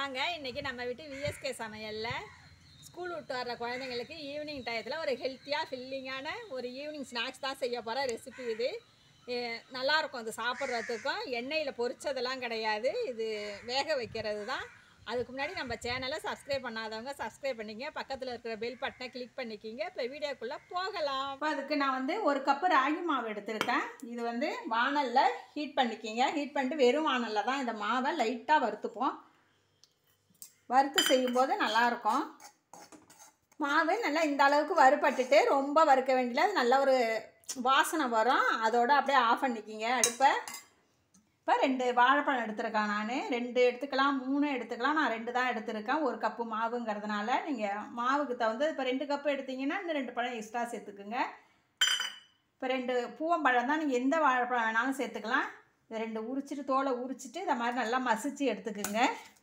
வாங்க இன்றைக்கி நம்ம வீட்டு விஎஸ்கே சமையலில் ஸ்கூல் விட்டு வர்ற குழந்தைங்களுக்கு ஈவினிங் டயத்தில் ஒரு ஹெல்த்தியாக ஃபில்லிங்கான ஒரு ஈவினிங் ஸ்நாக்ஸ் தான் செய்ய போகிற ரெசிபி இது. நல்லாயிருக்கும் அது சாப்பிட்றதுக்கும். எண்ணெயில் பொரிச்சதெல்லாம் கிடையாது, இது வேக வைக்கிறது தான். அதுக்கு முன்னாடி நம்ம சேனலை சப்ஸ்கிரைப் பண்ணாதவங்க சப்ஸ்கிரைப் பண்ணிங்க, பக்கத்தில் இருக்கிற பெல் பட்டனை கிளிக் பண்ணிக்கிங்க. இப்போ வீடியோக்குள்ளே போகலாம். இப்போ அதுக்கு நான் ஒரு கப்பு ராகி மாவு எடுத்திருக்கேன். இது வானலில் ஹீட் பண்ணிக்கிங்க. ஹீட் பண்ணிட்டு வெறும் வானலில் தான் இந்த மாவை லைட்டாக வறுத்துப்போம். வறுத்து செய்யும்போது நல்லாயிருக்கும். மாவு நல்லா இந்த அளவுக்கு வறுபட்டுட்டு ரொம்ப வறுக்க வேண்டியது, அது நல்ல ஒரு வாசனை வரும். அதோடு அப்படியே ஆஃப் பண்ணிக்கிங்க அடுப்பை. இப்போ 2 வாழைப்பழம் எடுத்துருக்கேன். நான் 2 எடுத்துக்கலாம், 3 எடுத்துக்கலாம். நான் 2 தான் எடுத்துருக்கேன், ஒரு கப்பு மாவுங்கிறதுனால. நீங்கள் மாவுக்கு தகுந்த இப்போ 2 கப்பு எடுத்திங்கன்னா இன்னும் 2 பழம் எக்ஸ்ட்ரா சேர்த்துக்குங்க. இப்போ 2 பூவம்பழம் தான், நீங்கள் எந்த வாழைப்பழம் வேணாலும் சேர்த்துக்கலாம். இதை 2 உரிச்சிட்டு தோலை உரிச்சிட்டு இதை மாதிரி நல்லா மசிச்சு எடுத்துக்குங்க.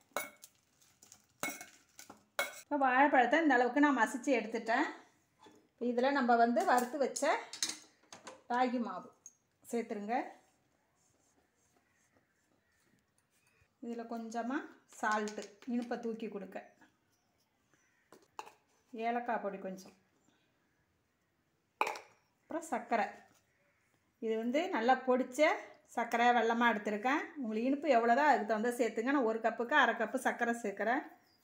இப்போ வாழைப்பழத்தை இந்த அளவுக்கு நான் மசிச்சு எடுத்துட்டேன். இதில் நம்ம வறுத்து வச்ச ராகி மாவு சேர்த்துருங்க. இதில் கொஞ்சமாக சால்ட்டு, இனிப்பை தூக்கி கொடுக்க, ஏலக்காய் பொடி கொஞ்சம், அப்புறம் சர்க்கரை. இது நல்லா பொடிச்ச சர்க்கரை வெல்லமாக எடுத்துருக்கேன். உங்களுக்கு இனிப்பு எவ்வளோதான் அதுக்கு தகுந்த சேர்த்துங்க. நான் 1 கப்புக்கு 1/2 கப்பு சர்க்கரை சேர்க்குறேன்.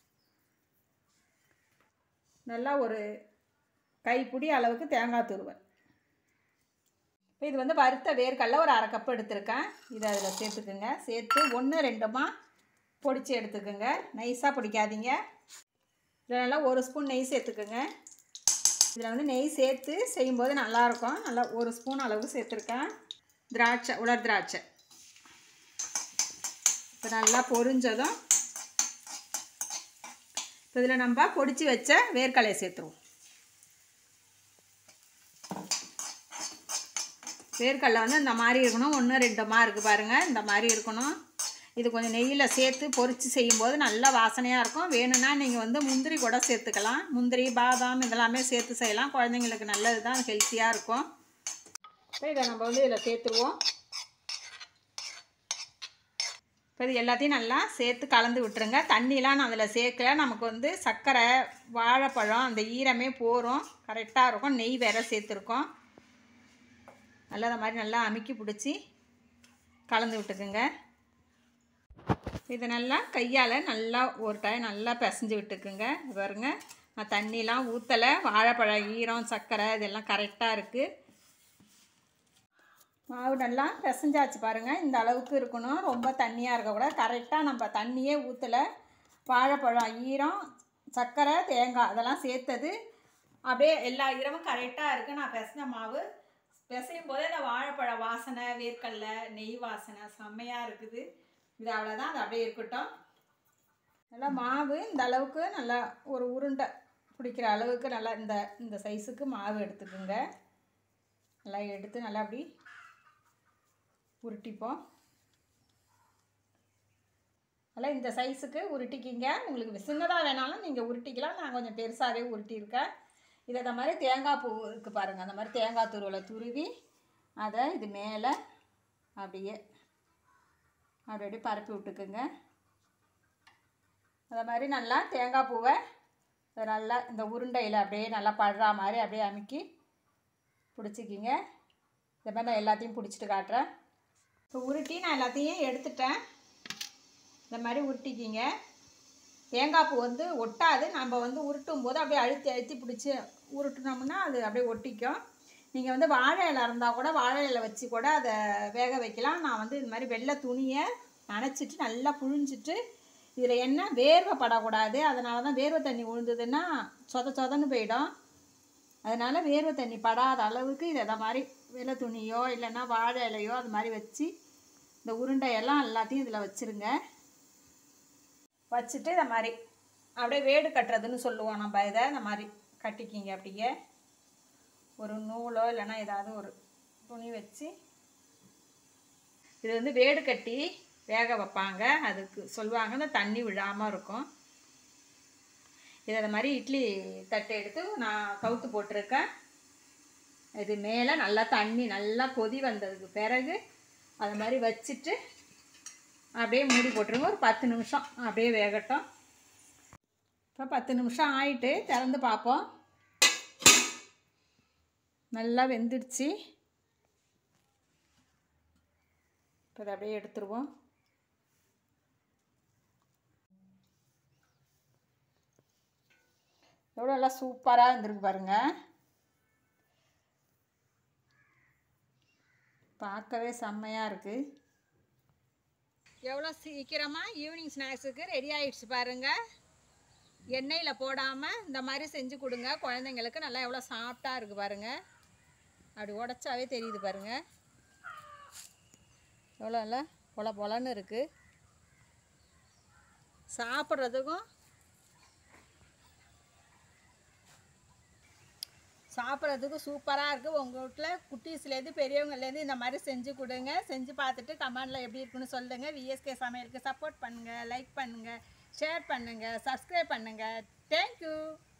நல்லா ஒரு கைப்பிடி அளவுக்கு தேங்காய் துருவல். இப்போ இது வறுத்த வேர்க்கடலை ஒரு 1/2 கப்பு எடுத்துருக்கேன். இதை அதில் சேர்த்துக்குங்க. சேர்த்து 1-2 பொடிச்சு எடுத்துக்குங்க. நைஸாக பொடிக்காதீங்க. இதில் நல்லா 1 ஸ்பூன் நெய் சேர்த்துக்குங்க. இதில் நெய் சேர்த்து செய்யும்போது நல்லாயிருக்கும். நல்லா 1 ஸ்பூன் அளவு சேர்த்துருக்கேன். திராட்சை, உலர் திராட்சை. இப்போ நல்லா பொரிஞ்சதும் இப்போ இதில் நம்ம பொடிச்சு வச்ச வேர்க்கடலையை சேர்த்துருவோம். வேர்க்கடலை இந்த மாதிரி இருக்கணும். 1-2 இருக்குது பாருங்கள், இந்த மாதிரி இருக்கணும். இது கொஞ்சம் நெய்யில் சேர்த்து பொரித்து செய்யும்போது நல்லா வாசனையாக இருக்கும். வேணும்னா நீங்கள் முந்திரி கூட சேர்த்துக்கலாம். முந்திரி, பாதாம் இதெல்லாமே சேர்த்து செய்யலாம். குழந்தைங்களுக்கு நல்லது தான், ஹெல்த்தியாக இருக்கும். இப்போ இதை நம்ம இதில் சேர்த்துருவோம். இப்போ இது எல்லாத்தையும் நல்லா சேர்த்து கலந்து விட்டுருங்க. தண்ணிலாம் நான் அதில் சேர்க்கல. நமக்கு சர்க்கரை, வாழைப்பழம் அந்த ஈரமே போகிறோம், கரெக்டாக இருக்கும். நெய் வேறு சேர்த்துருக்கோம். நல்லா அந்த மாதிரி நல்லா அமுக்கி பிடிச்சி கலந்து விட்டுக்குங்க. இதை நல்லா கையால் நல்லா ஒரு டைம் நல்லா பிசைஞ்சு விட்டுக்குங்க. பாருங்க, நான் தண்ணிலாம் ஊற்றலை. வாழைப்பழம் ஈரம், சர்க்கரை இதெல்லாம் கரெக்டாக இருக்குது. மாவு நல்லா பிசைஞ்சாச்சு பாருங்கள். இந்த அளவுக்கு இருக்கணும், ரொம்ப தண்ணியாக இருக்கக்கூடாது. கரெக்டாக நம்ம தண்ணியே ஊற்றலை. வாழைப்பழம் ஈரம், சர்க்கரை, தேங்காய் அதெல்லாம் சேர்த்தது அப்படியே எல்லா ஈரமும் கரெக்டாக இருக்குது. நான் பிசைஞ்ச மாவு பிசையும் போதே இந்த வாழைப்பழ வாசனை, வேர்க்கடலை, நெய் வாசனை செம்மையாக இருக்குது. இது அவ்வளோதான், அது அப்படியே இருக்கட்டும். நல்லா மாவு இந்த அளவுக்கு நல்லா ஒரு உருண்டை பிடிக்கிற அளவுக்கு நல்லா இந்த சைஸுக்கு மாவு எடுத்துக்குங்க. நல்லா எடுத்து நல்லா அப்படி உருட்டிப்போம். நல்லா இந்த சைஸுக்கு உருட்டிக்கிங்க. உங்களுக்கு சின்னதாக வேணாலும் நீங்கள் உருட்டிக்கலாம். நான் கொஞ்சம் பெருசாகவே உருட்டியிருக்கேன். இதை இந்த மாதிரி தேங்காய் பூ இருக்குது பாருங்கள், அந்த மாதிரி தேங்காய் துருவலை துருவி அதை இது மேலே அப்படியே அப்படி பரப்பி விட்டுக்குங்க. அதை மாதிரி நல்லா தேங்காய் பூவை நல்லா இந்த உருண்டையில் அப்படியே நல்லா படுற மாதிரி அப்படியே அமுக்கி பிடிச்சிக்கிங்க. இந்த மாதிரி நான் எல்லாத்தையும் பிடிச்சிட்டு காட்டுறேன். இப்போ உருட்டி நான் எல்லாத்தையும் எடுத்துட்டேன். இந்த மாதிரி உருட்டிக்கிங்க. தேங்காய் பூ ஒட்டாது. நம்ம உருட்டும் போது அப்படியே அழுத்தி அழுத்தி பிடிச்சி உருட்டினோம்னா அது அப்படியே ஒட்டிக்கும். நீங்கள் வாழை இலை இருந்தால் கூட வாழை இலை வச்சு கூட அதை வேக வைக்கலாம். நான் இது மாதிரி வெள்ளை துணியை நனைச்சிட்டு நல்லா புழிஞ்சிட்டு, இதில் என்ன வேர்வை படக்கூடாது. அதனால தான் வேர்வை தண்ணி விழுந்ததுன்னா சொதன்னு போயிடும். அதனால் வேர்வை தண்ணி படாத அளவுக்கு இதை மாதிரி வெள்ளை துணியோ இல்லைன்னா வாழை இலையோ அது மாதிரி வச்சு இந்த உருண்டையெல்லாம் எல்லாத்தையும் இதில் வச்சுருங்க. வச்சுட்டு இந்த மாதிரி அப்படியே வேடு கட்டுறதுன்னு சொல்லுவோம் நம்ம. இதை இந்த மாதிரி கட்டிக்கிங்க. அப்படியே ஒரு நூலோ இல்லைன்னா ஏதாவது ஒரு துணி வச்சு இது வேடு கட்டி வேக வைப்பாங்க. அதுக்கு சொல்லுவாங்க, இந்த தண்ணி விழாமல் இருக்கும். இதை இந்த மாதிரி இட்லி தட்டை எடுத்து நான் கவுத்து போட்டிருக்கேன். இது மேலே நல்லா தண்ணி நல்லா கொதி வந்ததுக்கு பிறகு அது மாதிரி வச்சுட்டு அப்படியே மூடி போட்டுருங்க. ஒரு 10 நிமிஷம் அப்படியே வேகட்டும். இப்போ 10 நிமிஷம் ஆயிட்டு திறந்து பார்ப்போம். நல்லா வெந்துடுச்சு. இப்போ இதை அப்படியே எடுத்துருவோம். எவ்வளோ நல்லா சூப்பராக இருந்திருக்கு பாருங்கள். பார்க்கவே செம்மையாக இருக்குது. எவ்வளோ சீக்கிரமாக ஈவினிங் ஸ்நாக்ஸுக்கு ரெடி ஆகிடுச்சு பாருங்கள். எண்ணெயில் போடாமல் இந்த மாதிரி செஞ்சு கொடுங்க குழந்தைங்களுக்கு. நல்லா எவ்வளோ சாஃப்டாக இருக்குது பாருங்கள். அப்படி உடச்சாவே தெரியுது பாருங்கள். எவ்வளோ நல்லா பொல பொலன்னு இருக்குது. சாப்பிட்றதுக்கும் சூப்பராக இருக்குது. உங்கள் வீட்டில் குட்டீஸ்லேருந்து பெரியவங்கலேருந்து இந்த மாதிரி செஞ்சு கொடுங்க. செஞ்சு பார்த்துட்டு கமெண்டில் எப்படி இருக்குன்னு சொல்லுங்கள். விஎஸ்கே சமையலுக்கு சப்போர்ட் பண்ணுங்கள், லைக் பண்ணுங்கள், ஷேர் பண்ணுங்கள், சப்ஸ்கிரைப் பண்ணுங்கள். தேங்க்யூ.